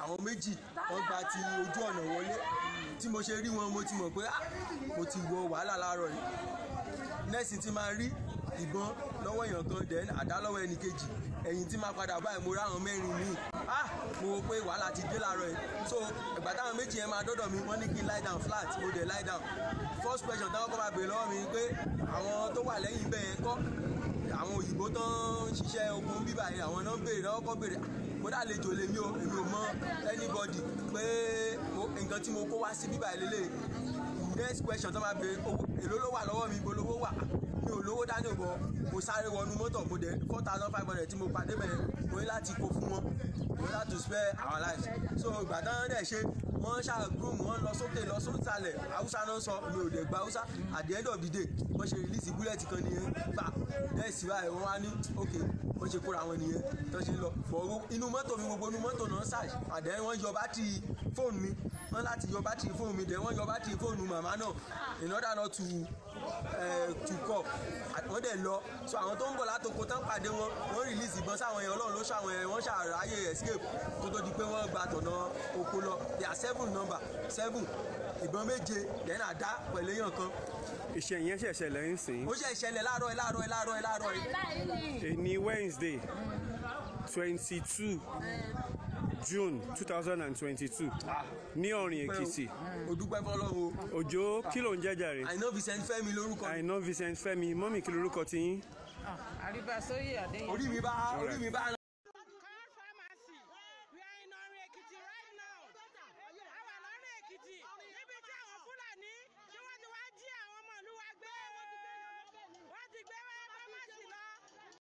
àwọn méjì wọ́n gba ti ojú ọ̀nà wọlé tí mo ṣe rí wọn mo ti mọ̀ pé mo ti wọ wàhálà láàárọ̀ yìí nẹ́ẹ̀sì ti máa rí ìbọn lọ́wọ́ èèyàn kan then àdá lọ́wọ́ ẹnì kejì ẹ̀yìn tí máa padà báyìí mo ráwọn mẹ́rin míì mo wò pé wàhálà ti dé láàárọ̀ yìí so ìgbà táwọn méjì yẹn máa dọ́dọ̀ mi wọ́n ní kí n lie down flat mo dẹ̀ lie down first question táwọn kọ́ máa béèrè lọ́wọ́ mi pé àwọn tó wà lẹ́yìn bẹ́ẹ̀ yẹn kọ́ àwọn òyìnbó tó ń ṣiṣẹ́ ogun bíbà yẹn àwọn náà béèrè náà kọ́ béèrè mo dálejò lèmi o èmi ò mọ anybody pé nǹkan tí mo kó wá sí bíbà yẹn lélẹ̀ next question tó máa béèrè èló ló wà lọ́wọ́ mi ibo lówó wà mi ò lówó dání bọ̀ mo sáré wọnú mọ́tò mo dẹ̀ 4,500 tí mo pàdé bẹ́ẹ̀ mo ní láti kó fún wọn mo ní láti spare our lives so ìgbà táwọn dẹ̀ ṣe wọ́n ṣáà groom wọ́n lọ sókè lọ sóńtàlẹ̀ haúsá náà sọ mi ò dẹ̀ gba haúsá at the end of the day wọ́n ṣe release bullet kan nìyẹn gbà dẹ́ẹ̀sì báyìí wọ́n wá ní ok wọ́n ṣe kóra wọn nìyẹn tó ṣe lọ bọ̀ inú mọ́tò mi gbogbo inú mọ́tò náà ṣáàṣì àdẹ́ wọ́n yọ bátìrì fóònù mi wọ́n láti yọ bátìrì fóònù mi dẹ̀ wọ́n yọ bátìrì fóònù màmá náà in order not to call wọ́n dẹ̀ lọ so àwọn tó ń bọ̀ látòkò tán pàdé wọn wọ́n release ìbọn sáwọn yẹn ọlọ́run ló ṣàwọn yẹn wọ́n ṣàráyè escape kó tó di pé wọ́n gba tọ̀nà oko lọ they are 7 ìbọn 7 then àdá pẹ̀lú èèyàn kan. Iṣẹ́ yẹn ṣẹ̀ṣẹ̀ lẹ́yìn sìn. ó ṣẹ̀ṣẹ̀lẹ̀ láàárọ̀ yìí. Ní Wednesday 22 June 2022 ní Ọ̀rìn Èkìtì. O dúpẹ́ fọlọ́run. Òjó kí ló ń jẹ́ jàre? Àìná Vincent Fẹ́mi lórúkọ. Àìná Vincent Fẹ́mi mọ́mì kí lórúkọ ti yín? Àríbásóyè Adéyẹmí. Orí mi bá. Ekiti níbi tí àwọn Fúlàní tí wọ́n ti wá jí àwọn ọmọ ìlú wa gbé wọ́n ti gbé wá